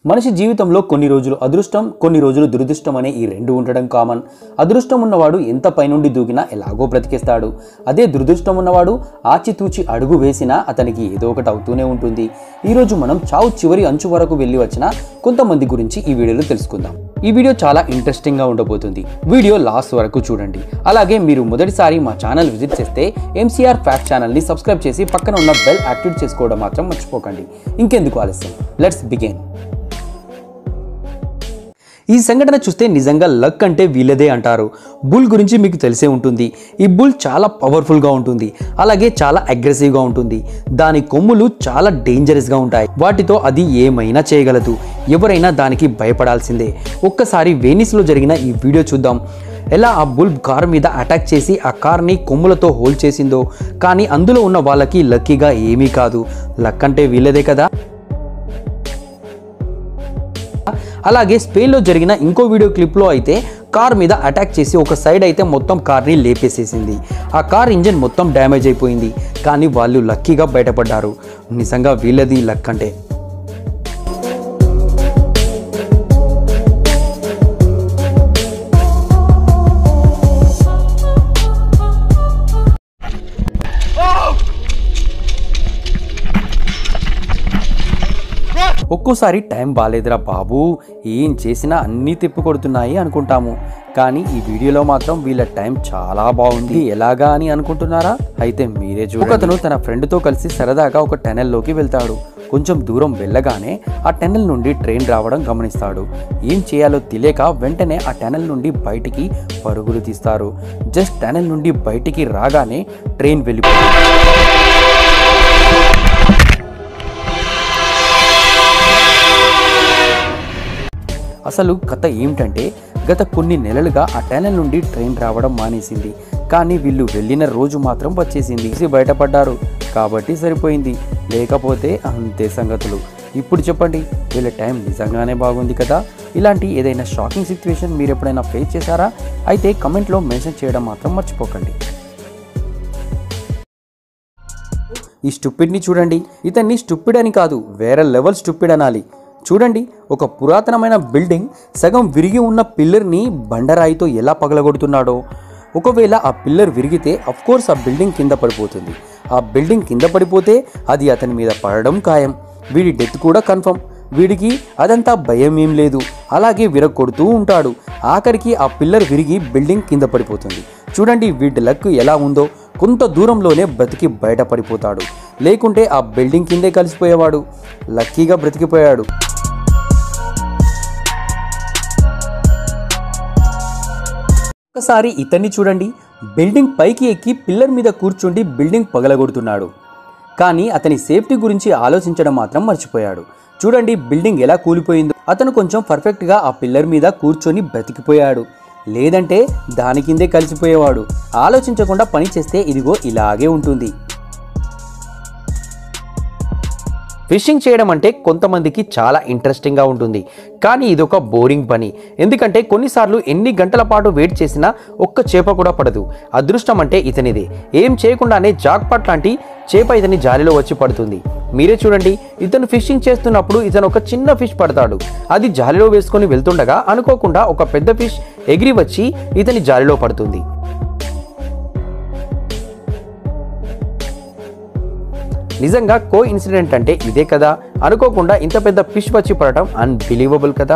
మనిషి జీవితంలో కొన్ని రోజులు అదృష్టం, కొన్ని రోజులు దురదృష్టం అనే ఈ రెండు ఉండడం కామన్. అదృష్టం ఉన్నవాడు ఎంత పైనుండి దూకినా ఎలాగో బ్రతికేస్తాడు. అదే దురదృష్టం ఉన్నవాడు ఆచితూచి అడుగు వేసినా అతనికి ఏదో ఒకటి అవుతూనే ఉంటుంది. ఈరోజు మనం చావు చివరి అంచు వరకు వెళ్ళి వచ్చిన కొంతమంది గురించి ఈ వీడియోలో తెలుసుకుందాం. ఈ వీడియో చాలా ఇంట్రెస్టింగ్గా ఉండబోతుంది. వీడియో లాస్ట్ వరకు చూడండి. అలాగే మీరు మొదటిసారి మా ఛానల్ విజిట్ చేస్తే MCR ఫ్యాక్ట్ ఛానల్ని సబ్స్క్రైబ్ చేసి పక్కన ఉన్న బెల్ యాక్టివేట్ చేసుకోవడం మాత్రం మర్చిపోకండి. ఇంకెందుకు ఆలస్యం, లెట్స్ బిగిన్. ఈ సంఘటన చూస్తే నిజంగా లక్ అంటే వీళ్ళదే అంటారు. బుల్ గురించి మీకు తెలిసే ఉంటుంది. ఈ బుల్ చాలా పవర్ఫుల్గా ఉంటుంది, అలాగే చాలా అగ్రెసివ్గా ఉంటుంది. దాని కొమ్ములు చాలా డేంజరస్గా ఉంటాయి. వాటితో అది ఏమైనా చేయగలదు. ఎవరైనా దానికి భయపడాల్సిందే. ఒక్కసారి వెనిస్లో జరిగిన ఈ వీడియో చూద్దాం. ఎలా ఆ బుల్ కార్ మీద అటాక్ చేసి ఆ కార్ని కొమ్ములతో హోల్డ్ చేసిందో. కానీ అందులో ఉన్న వాళ్ళకి లక్కీగా ఏమీ కాదు. లక్ అంటే వీళ్ళదే కదా. అలాగే స్పెయిన్లో జరిగిన ఇంకో వీడియో క్లిప్లో అయితే కార్ మీద అటాక్ చేసి ఒక సైడ్ అయితే మొత్తం కార్ని లేపేసేసింది. ఆ కార్ ఇంజన్ మొత్తం డ్యామేజ్ అయిపోయింది. కానీ వాళ్ళు లక్కీగా బయటపడ్డారు. నిజంగా వీళ్ళది లక్ అంటే. ఒక్కోసారి టైం బాలేదురా బాబు, ఏం చేసినా అన్నీ తిప్పికొడుతున్నాయి అనుకుంటాము. కానీ ఈ వీడియోలో మాత్రం వీళ్ళ టైం చాలా బాగుంది. ఎలాగా అని అనుకుంటున్నారా? అయితే మీరే చూడండి. అతను తన ఫ్రెండ్తో కలిసి సరదాగా ఒక టనెల్లోకి వెళ్తాడు. కొంచెం దూరం వెళ్ళగానే ఆ టనెల్ నుండి ట్రైన్ రావడం గమనిస్తాడు. ఏం చేయాలో తెలియక వెంటనే ఆ టనెల్ నుండి బయటికి పరుగులు తీస్తారు. జస్ట్ టనెల్ నుండి బయటికి రాగానే ట్రైన్ వెళ్ళిపోతుంది. అసలు కథ ఏమిటంటే, గత కొన్ని నెలలుగా ఆ టనెల్ నుండి ట్రైన్ రావడం మానేసింది. కానీ వీళ్ళు వెళ్ళిన రోజు మాత్రం వచ్చేసింది. బయటపడ్డారు కాబట్టి సరిపోయింది, లేకపోతే అంతే సంగతులు. ఇప్పుడు చెప్పండి, వీళ్ళ టైం నిజంగానే బాగుంది కదా. ఇలాంటి ఏదైనా షాకింగ్ సిచ్యువేషన్ మీరు ఎప్పుడైనా ఫేస్ చేశారా? అయితే కమెంట్లో మెన్షన్ చేయడం మాత్రం మర్చిపోకండి. ఈ స్టూపిడ్ని చూడండి. ఇతన్ని స్టూపిడ్ అని కాదు, వేరే లెవెల్ స్టూపిడ్ అనాలి. చూడండి, ఒక పురాతనమైన బిల్డింగ్ సగం విరిగి ఉన్న పిల్లర్ని బండరాయితో ఎలా పగలగొడుతున్నాడో. ఒకవేళ ఆ పిల్లర్ విరిగితే అఫ్కోర్స్ ఆ బిల్డింగ్ కింద పడిపోతుంది. ఆ బిల్డింగ్ కింద పడిపోతే అది అతని మీద పడడం ఖాయం. వీడి డెత్ కూడా కన్ఫర్మ్. వీడికి అదంతా భయం ఏం లేదు. అలాగే విరగొడుతూ ఉంటాడు. ఆఖరికి ఆ పిల్లర్ విరిగి బిల్డింగ్ కింద పడిపోతుంది. చూడండి వీడి లక్ ఎలా ఉందో. కొంత దూరంలోనే బ్రతికి బయటపడిపోతాడు. లేకుంటే ఆ బిల్డింగ్ కిందే కలిసిపోయేవాడు. లక్కీగా బ్రతికిపోయాడు. ఒకసారి ఇతన్ని చూడండి. బిల్డింగ్ పైకి ఎక్కి పిల్లర్ మీద కూర్చుండి బిల్డింగ్ పగలగొడుతున్నాడు. కానీ అతని సేఫ్టీ గురించి ఆలోచించడం మాత్రం మర్చిపోయాడు. చూడండి బిల్డింగ్ ఎలా కూలిపోయిందో. అతను కొంచెం పర్ఫెక్ట్గా ఆ పిల్లర్ మీద కూర్చొని బ్రతికిపోయాడు. లేదంటే దాని కిందే కలిసిపోయేవాడు. ఆలోచించకుండా పని చేస్తే ఇదిగో ఇలాగే ఉంటుంది. ఫిషింగ్ చేయడం అంటే కొంతమందికి చాలా ఇంట్రెస్టింగ్గా ఉంటుంది. కానీ ఇది ఒక బోరింగ్ పని. ఎందుకంటే కొన్నిసార్లు ఎన్ని గంటల పాటు వెయిట్ చేసినా ఒక్క చేప కూడా పడదు. అదృష్టం అంటే ఇతనిదే. ఏం చేయకుండానే జాక్పాట్ లాంటి చేప ఇతని జాలిలో వచ్చి పడుతుంది. మీరే చూడండి, ఇతను ఫిషింగ్ చేస్తున్నప్పుడు ఇతను ఒక చిన్న ఫిష్ పడతాడు. అది జాలిలో వేసుకొని వెళ్తుండగా అనుకోకుండా ఒక పెద్ద ఫిష్ ఎగిరి వచ్చి ఇతని జాలిలో పడుతుంది. నిజంగా కో ఇన్సిడెంట్ అంటే ఇదే కదా. అనుకోకుండా ఇంత పెద్ద ఫిష్ వచ్చి పడటం అన్బిలీవబుల్ కదా.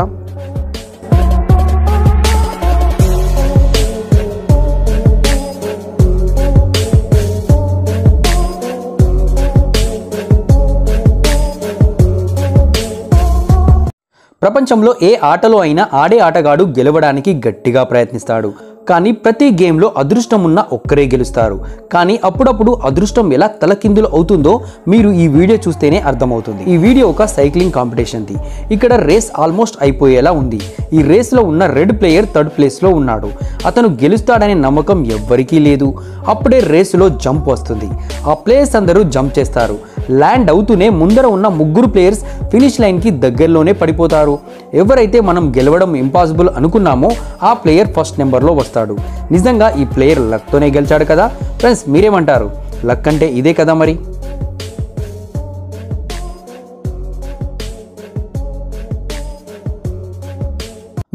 ప్రపంచంలో ఏ ఆటలో అయినా ఆడే ఆటగాడు గెలవడానికి గట్టిగా ప్రయత్నిస్తాడు. కానీ ప్రతి గేమ్లో అదృష్టం ఉన్న ఒక్కరే గెలుస్తారు. కానీ అప్పుడప్పుడు అదృష్టం ఎలా తలకిందులు అవుతుందో మీరు ఈ వీడియో చూస్తేనే అర్థమవుతుంది. ఈ వీడియో ఒక సైక్లింగ్ కాంపిటీషన్ది. ఇక్కడ రేస్ ఆల్మోస్ట్ అయిపోయేలా ఉంది. ఈ రేస్లో ఉన్న రెడ్ ప్లేయర్ థర్డ్ ప్లేస్లో ఉన్నాడు. అతను గెలుస్తాడనే నమ్మకం ఎవ్వరికీ లేదు. అప్పుడే రేసులో జంప్ వస్తుంది. ఆ ప్లేయర్స్ అందరూ జంప్ చేస్తారు. ల్యాండ్ అవుతూనే ముందర ఉన్న ముగ్గురు ప్లేయర్స్ ఫినిష్ లైన్కి దగ్గరలోనే పడిపోతారు. ఎవరైతే మనం గెలవడం ఇంపాసిబుల్ అనుకున్నామో ఆ ప్లేయర్ ఫస్ట్ నెంబర్లో వస్తాడు. నిజంగా ఈ ప్లేయర్ లక్తోనే గెలిచాడు కదా. ఫ్రెండ్స్ మీరేమంటారు? లక్ అంటే ఇదే కదా మరి.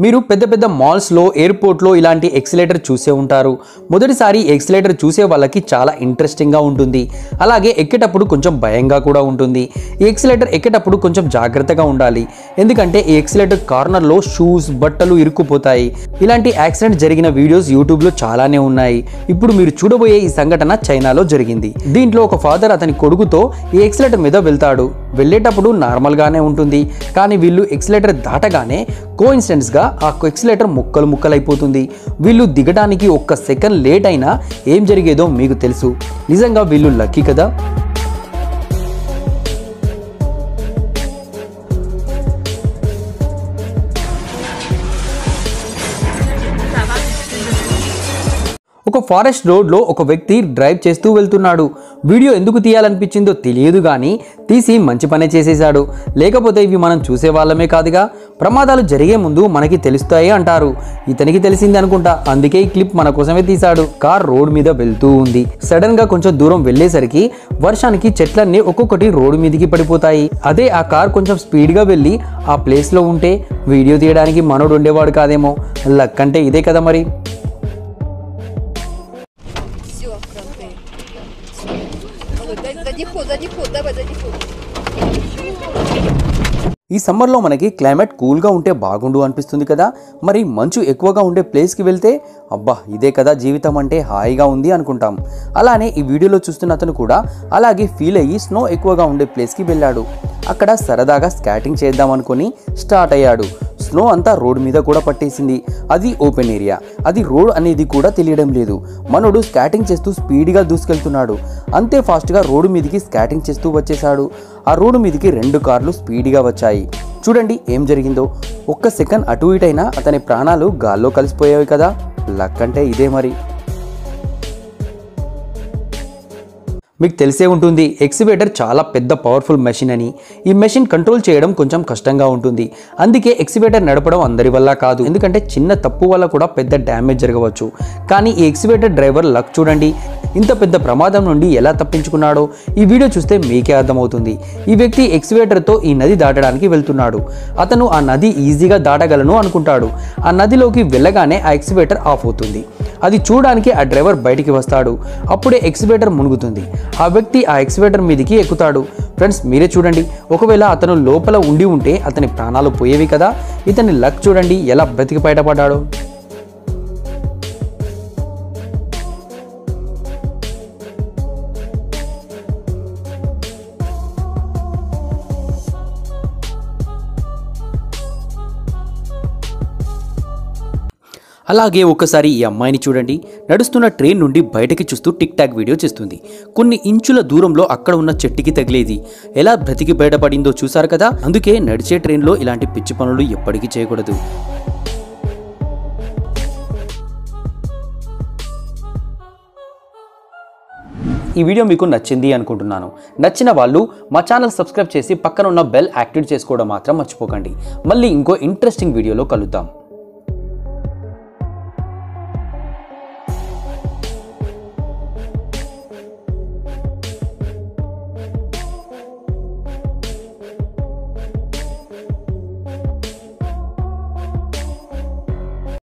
మీరు పెద్ద పెద్ద మాల్స్లో ఎయిర్పోర్ట్లో ఇలాంటి ఎక్సిలేటర్ చూసే ఉంటారు. మొదటిసారి ఎక్సిలేటర్ చూసే వాళ్ళకి చాలా ఇంట్రెస్టింగ్గా ఉంటుంది. అలాగే ఎక్కేటప్పుడు కొంచెం భయంగా కూడా ఉంటుంది. ఈ ఎక్సిలేటర్ ఎక్కేటప్పుడు కొంచెం జాగ్రత్తగా ఉండాలి. ఎందుకంటే ఈ ఎక్సిలేటర్ కార్నర్లో షూస్ బట్టలు ఇరుక్కుపోతాయి. ఇలాంటి యాక్సిడెంట్ జరిగిన వీడియోస్ యూట్యూబ్లో చాలానే ఉన్నాయి. ఇప్పుడు మీరు చూడబోయే ఈ సంఘటన చైనాలో జరిగింది. దీంట్లో ఒక ఫాదర్ అతని కొడుకుతో ఈ ఎక్సిలేటర్ మీద వెళ్తాడు. వెళ్ళేటప్పుడు నార్మల్గానే ఉంటుంది. కానీ వీళ్ళు ఎక్సిలేటర్ దాటగానే కోఇన్సిడెంట్స్గా ఆ ఎక్సిలేటర్ ముక్కలు ముక్కలైపోతుంది. వీళ్ళు దిగడానికి ఒక్క సెకండ్ లేట్ అయినా ఏం జరిగేదో మీకు తెలుసు. నిజంగా వీళ్ళు లక్కీ కదా. ఒక ఫారెస్ట్ రోడ్లో ఒక వ్యక్తి డ్రైవ్ చేస్తూ వెళ్తున్నాడు. వీడియో ఎందుకు తీయాలనిపించిందో తెలియదు కానీ తీసి మంచి పనే చేసేశాడు. లేకపోతే ఇవి మనం చూసేవాళ్ళమే కాదుగా. ప్రమాదాలు జరిగే ముందు మనకి తెలుస్తాయి అంటారు. ఇతనికి తెలిసింది అనుకుంటా, అందుకే ఈ క్లిప్ మన కోసమే తీశాడు. కార్ రోడ్ మీద వెళ్తూ ఉంది. సడన్ గా కొంచెం దూరం వెళ్ళేసరికి వర్షానికి చెట్లన్నీ ఒక్కొక్కటి రోడ్డు మీదకి పడిపోతాయి. అదే ఆ కార్ కొంచెం స్పీడ్గా వెళ్ళి ఆ ప్లేస్లో ఉంటే వీడియో తీయడానికి మనోడు ఉండేవాడు కాదేమో. లక్ అంటే ఇదే కదా మరి. ఈ సమ్మర్లో మనకి క్లైమేట్ కూల్గా ఉంటే బాగుండు అనిపిస్తుంది కదా. మరి మంచు ఎక్కువగా ఉండే ప్లేస్కి వెళ్తే అబ్బా ఇదే కదా జీవితం అంటే హాయిగా ఉంది అనుకుంటాం. అలానే ఈ వీడియోలో చూస్తున్న అతను కూడా అలాగే ఫీల్ అయ్యి స్నో ఎక్కువగా ఉండే ప్లేస్కి వెళ్ళాడు. అక్కడ సరదాగా స్కేటింగ్ చేద్దాం అనుకుని స్టార్ట్ అయ్యాడు. స్నో అంతా రోడ్ మీద కూడా పట్టేసింది. అది ఓపెన్ ఏరియా, అది రోడ్ అనేది కూడా తెలియడం లేదు. మనోడు స్కేటింగ్ చేస్తూ స్పీడ్గా దూసుకెళ్తున్నాడు. అంతే ఫాస్ట్గా రోడ్డు మీదకి స్కేటింగ్ చేస్తూ వచ్చేశాడు. ఆ రోడ్డు మీదకి 2 కార్లు స్పీడ్గా వచ్చాయి. చూడండి ఏం జరిగిందో. ఒక్క సెకండ్ అటు ఇటైనా అతని ప్రాణాలు గాల్లో కలిసిపోయాయి కదా. లక్ అంటే ఇదే మరి. మీకు తెలిసే ఉంటుంది ఎక్సివేటర్ చాలా పెద్ద పవర్ఫుల్ మెషిన్ అని. ఈ మెషిన్ కంట్రోల్ చేయడం కొంచెం కష్టంగా ఉంటుంది. అందుకే ఎక్సివేటర్ నడపడం అందరి వల్ల కాదు. ఎందుకంటే చిన్న తప్పు వల్ల కూడా పెద్ద డ్యామేజ్ జరగవచ్చు. కానీ ఈ ఎక్సివేటర్ డ్రైవర్ లక్ చూడండి, ఇంత పెద్ద ప్రమాదం నుండి ఎలా తప్పించుకున్నాడో ఈ వీడియో చూస్తే మీకే అర్థమవుతుంది. ఈ వ్యక్తి ఎక్సివేటర్తో ఈ నది దాటడానికి వెళ్తున్నాడు. అతను ఆ నది ఈజీగా దాటగలను అనుకుంటాడు. ఆ నదిలోకి వెళ్ళగానే ఆ ఎక్సివేటర్ ఆఫ్ అవుతుంది. అది చూడడానికి ఆ డ్రైవర్ బయటికి వస్తాడు. అప్పుడే ఎక్సివేటర్ మునుగుతుంది. ఆ వ్యక్తి ఆ ఎక్సివేటర్ మీదకి ఎక్కుతాడు. ఫ్రెండ్స్ మీరే చూడండి, ఒకవేళ అతను లోపల ఉండి ఉంటే అతని ప్రాణాలు పోయేవి కదా. ఇతని లక్ చూడండి ఎలా బ్రతికి బయటపడ్డాడో. అలాగే ఒకసారి ఈ అమ్మాయిని చూడండి. నడుస్తున్న ట్రైన్ నుండి బయటకి చూస్తూ టిక్ టాక్ వీడియో చేస్తుంది. కొన్ని ఇంచుల దూరంలో అక్కడ ఉన్న చెట్టుకి తగిలేది. ఎలా బ్రతికి బయటపడిందో చూసారు కదా. అందుకే నడిచే ట్రైన్లో ఇలాంటి పిచ్చి పనులు ఎప్పటికీ చేయకూడదు. ఈ వీడియో మీకు నచ్చింది అనుకుంటున్నాను. నచ్చిన వాళ్ళు మా ఛానల్ సబ్స్క్రైబ్ చేసి పక్కన ఉన్న బెల్ యాక్టివేట్ చేసుకోవడం మాత్రం మర్చిపోకండి. మళ్ళీ ఇంకో ఇంట్రెస్టింగ్ వీడియోలో కలుద్దాం.